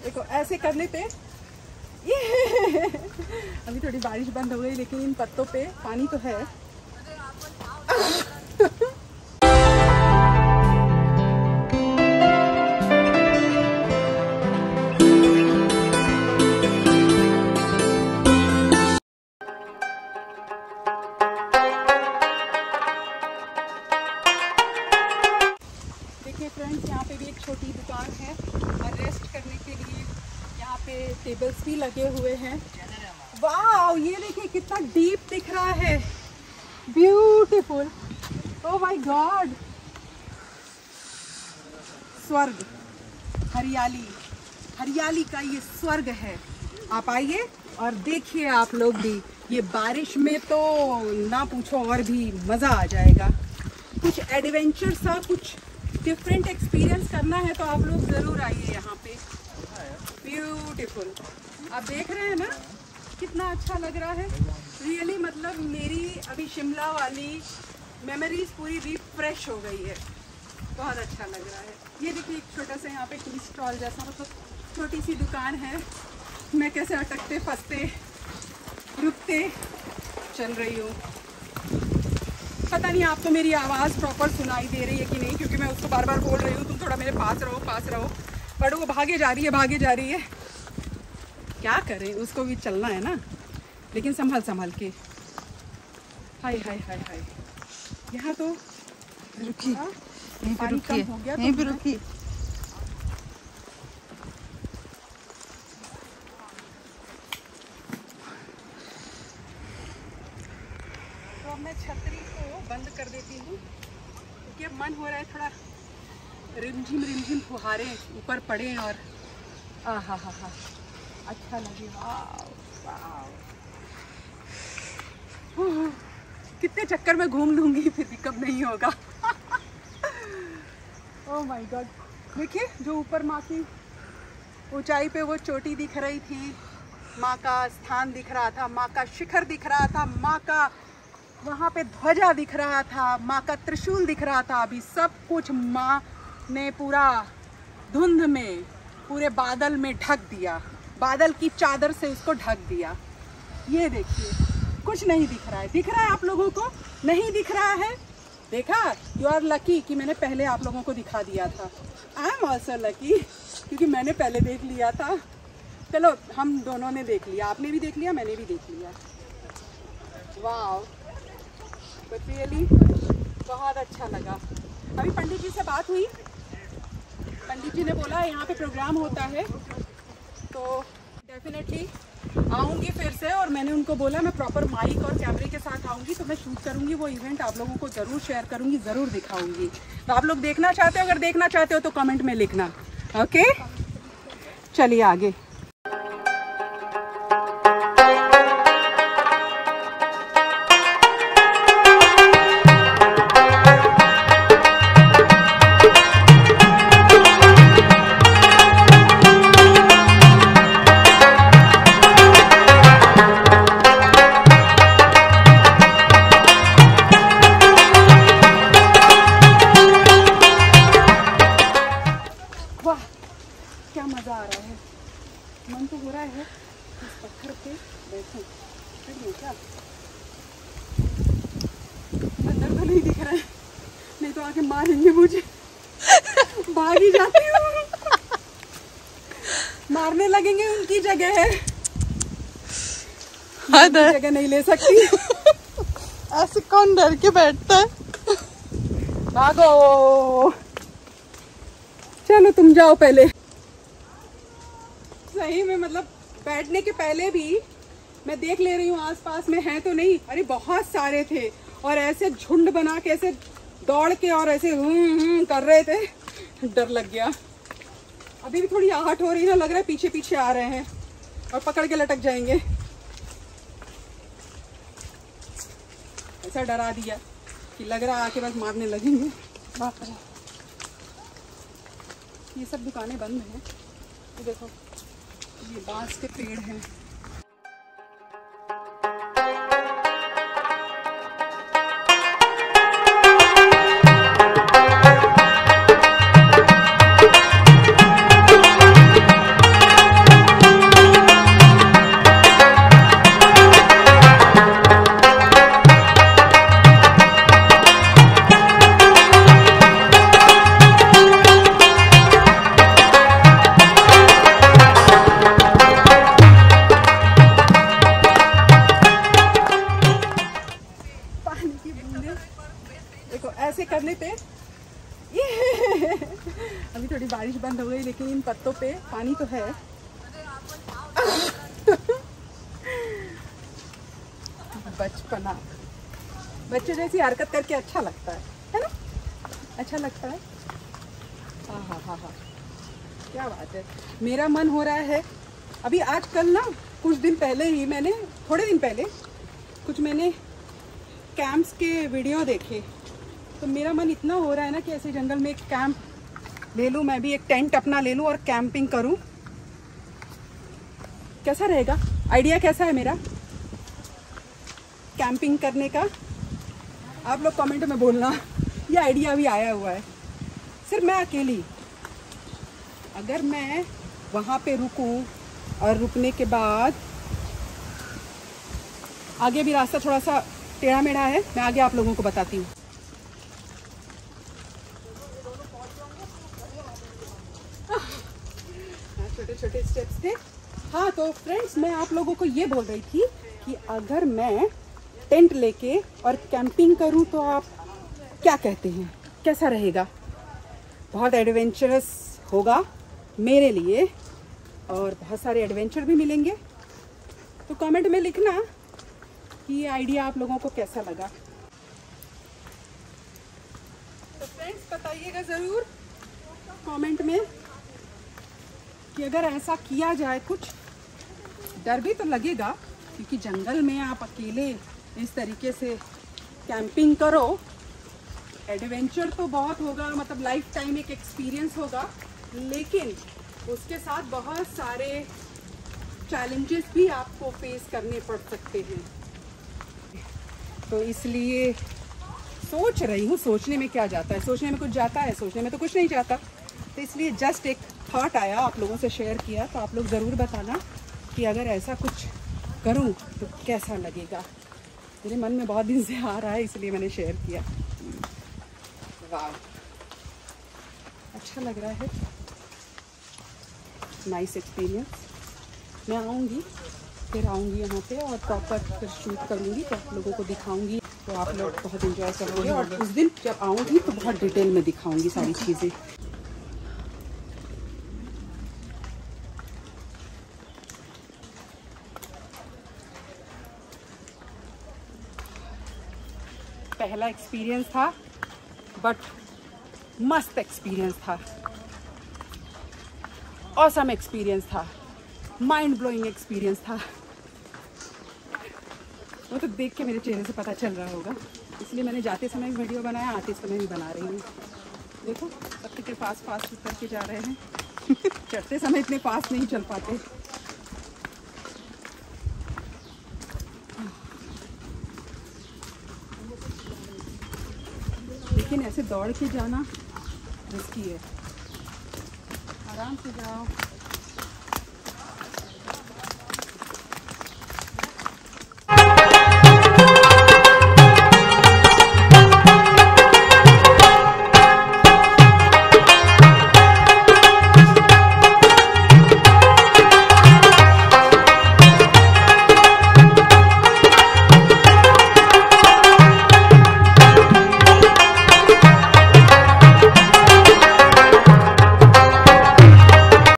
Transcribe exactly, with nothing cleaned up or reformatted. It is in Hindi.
देखो ऐसे करने पे ये अभी थोड़ी बारिश बंद हो गई लेकिन इन पत्तों पे पानी तो है। देखिए फ्रेंड्स, यहाँ पे भी एक छोटी दुकान है और रेस्ट करने के लिए यहाँ पे टेबल्स भी लगे हुए हैं। वाह, ये देखिए कितना डीप दिख रहा है, ब्यूटीफुल। ओह माय गॉड, स्वर्ग, हरियाली, हरियाली का ये स्वर्ग है। आप आइए और देखिए आप लोग भी, ये बारिश में तो ना पूछो और भी मज़ा आ जाएगा। कुछ एडवेंचर सा, कुछ डिफरेंट एक्सपीरियंस करना है तो आप लोग ज़रूर आइए यहाँ पे। ब्यूटीफुल, आप देख रहे हैं ना कितना अच्छा लग रहा है। रियली मतलब मेरी अभी शिमला वाली मेमोरीज पूरी रिफ्रेश हो गई है, बहुत अच्छा लग रहा है। ये देखिए एक छोटा सा यहाँ पे टी स्टॉल जैसा, मतलब छोटी सी दुकान है। मैं कैसे अटकते फंसते रुकते चल रही हूँ। पता नहीं आपको मेरी आवाज़ प्रॉपर सुनाई दे रही है कि नहीं, क्योंकि मैं उसको बार बार बोल रही हूँ तुम थोड़ा मेरे पास रहो पास रहो, बट वो भागे जा रही है भागे जा रही है। क्या करें, उसको भी चलना है ना, लेकिन संभल संभल के। हाय हाय हाय हाय, यहाँ तो रुकी, यहीं पे रुकी, यहीं पे रुकी। तो अब मैं छतरी को बंद कर देती हूँ क्योंकि अब मन हो रहा है थोड़ा रिमझिम रिमझिम फुहारे ऊपर पड़े और आ हा हा हा अच्छा लगे। वाव वाव, कितने चक्कर में घूम लूँगी फिर भी कब नहीं होगा। ओह माय गॉड, देखिए जो ऊपर माँ की ऊंचाई पे वो चोटी दिख रही थी, माँ का स्थान दिख रहा था, माँ का शिखर दिख रहा था, माँ का वहाँ पे ध्वजा दिख रहा था, माँ का त्रिशूल दिख रहा था। अभी सब कुछ माँ ने पूरा धुंध में, पूरे बादल में ढक दिया, बादल की चादर से उसको ढक दिया। ये देखिए कुछ नहीं दिख रहा है। दिख रहा है आप लोगों को? नहीं दिख रहा है? देखा, यू आर लकी कि मैंने पहले आप लोगों को दिखा दिया था। आई एम ऑल्सो लकी क्योंकि मैंने पहले देख लिया था। चलो हम दोनों ने देख लिया, आपने भी देख लिया, मैंने भी देख लिया। वाह, बट रियली बहुत अच्छा लगा। अभी पंडित जी से बात हुई, पंडित जी ने बोला यहाँ पे प्रोग्राम होता है तो डेफिनेटली आऊँगी फिर से, और मैंने उनको बोला मैं प्रॉपर माइक और कैमरे के साथ आऊँगी तो मैं शूट करूँगी, वो इवेंट आप लोगों को ज़रूर शेयर करूँगी, ज़रूर दिखाऊँगी। तो आप लोग देखना चाहते हो, अगर देखना चाहते हो तो कमेंट में लिखना। ओके, चलिए आगे। क्या मज़ा आ रहा है, मन तो हो रहा है इस पत्थर पे बैठूं। क्या अंदर तो नहीं दिख रहा है, नहीं तो आके मारेंगे मुझे। भाग ही जाती हूँ, मारने लगेंगे, उनकी जगह है, उनकी जगह नहीं ले सकती। ऐसे कौन डर के बैठता है? भागो, चलो तुम जाओ पहले। सही में मतलब बैठने के पहले भी मैं देख ले रही हूँ आसपास में है तो नहीं। अरे बहुत सारे थे और ऐसे झुंड बना के ऐसे दौड़ के और ऐसे हम्म हम्म कर रहे थे, डर लग गया। अभी भी थोड़ी आहट हो रही है ना, लग रहा है पीछे पीछे आ रहे हैं और पकड़ के लटक जाएंगे। ऐसा डरा दिया कि लग रहा आके बस मारने लगेंगे। बाप रे, ये सब दुकानें बंद हैं। तो देखो ये बांस के पेड़ हैं। लेकिन इन पत्तों पे पानी तो है। बचपना, बच्चे जैसी हरकत करके अच्छा लगता है, है ना? अच्छा लगता है। हाँ हाँ हाँ हाँ, क्या बात है। मेरा मन हो रहा है अभी आजकल ना, कुछ दिन पहले ही मैंने, थोड़े दिन पहले कुछ मैंने कैंप्स के वीडियो देखे, तो मेरा मन इतना हो रहा है ना कि ऐसे जंगल में एक कैंप ले लूँ, मैं भी एक टेंट अपना ले लूँ और कैंपिंग करूँ। कैसा रहेगा? आइडिया कैसा है मेरा कैंपिंग करने का? आप लोग कमेंट में बोलना। ये आइडिया अभी आया हुआ है, सिर्फ मैं अकेली। अगर मैं वहाँ पे रुकूँ और रुकने के बाद आगे भी रास्ता थोड़ा सा टेढ़ा मेढ़ा है, मैं आगे आप लोगों को बताती हूँ। छोटे छोटे स्टेप्स थे। हाँ तो फ्रेंड्स, मैं आप लोगों को ये बोल रही थी कि अगर मैं टेंट लेके और कैंपिंग करूँ तो आप क्या कहते हैं, कैसा रहेगा? बहुत एडवेंचरस होगा मेरे लिए और बहुत सारे एडवेंचर भी मिलेंगे। तो कमेंट में लिखना कि ये आइडिया आप लोगों को कैसा लगा। तो फ्रेंड्स बताइएगा ज़रूर कमेंट में कि अगर ऐसा किया जाए। कुछ डर भी तो लगेगा, क्योंकि जंगल में आप अकेले इस तरीके से कैंपिंग करो, एडवेंचर तो बहुत होगा, मतलब लाइफ टाइम एक एक्सपीरियंस होगा, लेकिन उसके साथ बहुत सारे चैलेंजेस भी आपको फेस करने पड़ सकते हैं। तो इसलिए सोच रही हूँ, सोचने में क्या जाता है, सोचने में कुछ जाता है, सोचने में तो कुछ नहीं जाता। तो इसलिए जस्ट एक थॉट आया, आप लोगों से शेयर किया। तो आप लोग ज़रूर बताना कि अगर ऐसा कुछ करूं तो कैसा लगेगा। मेरे मन में बहुत दिन से आ रहा है, इसलिए मैंने शेयर किया। वाह, अच्छा लग रहा है, नाइस एक्सपीरियंस। मैं आऊँगी, फिर आऊँगी यहाँ पे और प्रॉपर फिर शूट करूँगी, तो आप लोगों को दिखाऊँगी, तो आप लोग बहुत एंजॉय करोगे। और उस दिन जब आऊँगी तो बहुत डिटेल में दिखाऊँगी सारी चीज़ें। पहला एक्सपीरियंस था, बट मस्त एक्सपीरियंस था, ऑसम एक्सपीरियंस था, माइंड ब्लोइंग एक्सपीरियंस था। वो तो देख के मेरे चेहरे से पता चल रहा होगा, इसलिए मैंने जाते समय भी वीडियो बनाया, आते समय भी बना रही हूँ। देखो सब कितने फास्ट फास्ट उतर के जा रहे हैं। चढ़ते समय इतने फास्ट नहीं चल पाते। लेकिन ऐसे दौड़ के जाना रिस्की है, आराम से जाओ।